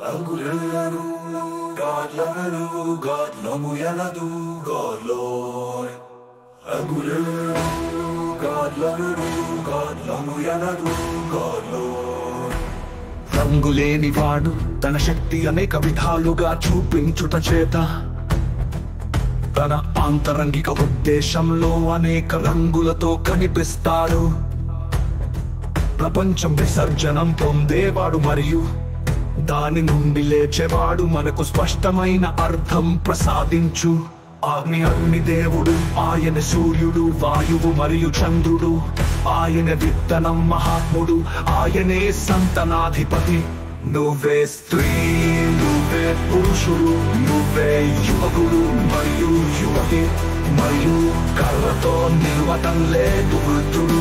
రంగులను గాడ్లను గాడ్లము ఎనదు గాడ్లోయ్. రంగులను గాడ్లను గాడ్లము ఎనదు గాడ్లోయ్. రంగులేని వాడు తన శక్తి అనేక విధాలుగా చూపించుట చేత తన ఆంతరంగిక ఉద్దేశంలో అనేక రంగులతో కనిపిస్తాడు. ప్రపంచం విసర్జనం పొందేవాడు మరియు దాని నుండి లేచేవాడు మనకు స్పష్టమైన అర్థం ప్రసాదించు. అగ్ని దేవుడు, ఆయన సూర్యుడు, వాయువు మరియు చంద్రుడు, ఆయన విత్తనం మహాత్ముడు, ఆయనే సంతనాధిపతి. నువ్వే స్త్రీ, నువ్వే పురుషుడు, నువ్వే యువకుడు మరియు యువతి, మరియు కర్రతో నిలవటం లేదు వృద్ధుడు.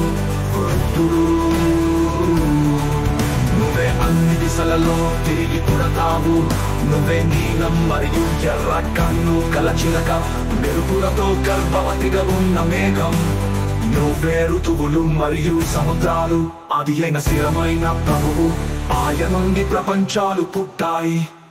నువ్వే అన్ని దిశలలో తిరిగి పుడతావు. నువ్వే నీలం మరియు ఎర్ర కన్ను గల చిలక, మెరుపులతో గర్భవతిగా ఉన్న మేఘం. నువ్వే ఋతువులు మరియు సముద్రాలు, అది అయిన స్థిరమైన ప్రభువు. ఆయన నుండి ప్రపంచాలు పుట్టాయి.